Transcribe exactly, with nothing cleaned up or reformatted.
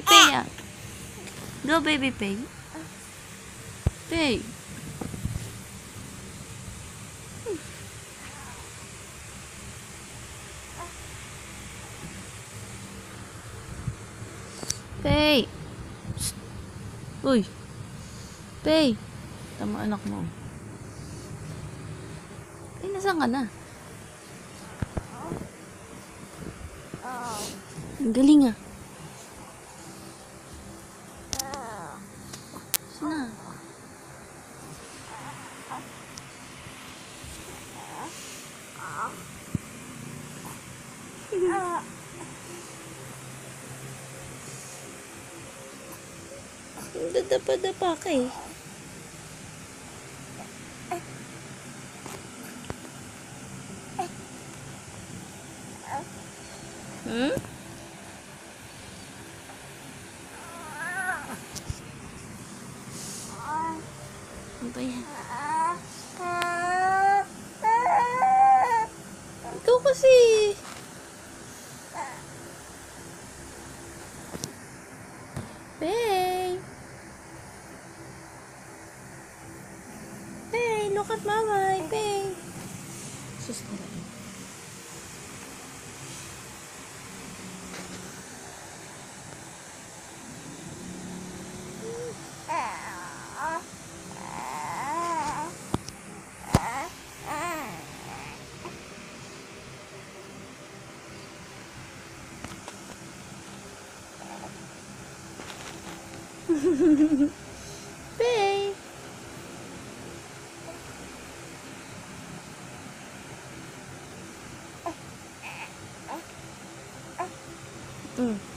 baby Pay ah. Go, baby Pay. Pay. Pay. Psst. Uy. Pay. Tama anak mo. Pay, nasaan ka na? Ang galing ah. Saan na? Dadapa-dapa ka eh. Hmm? Ano ba yan? Ikaw kasi. Pay. Pay, look at mama. Pay. Sus talaga. Pay. Mm.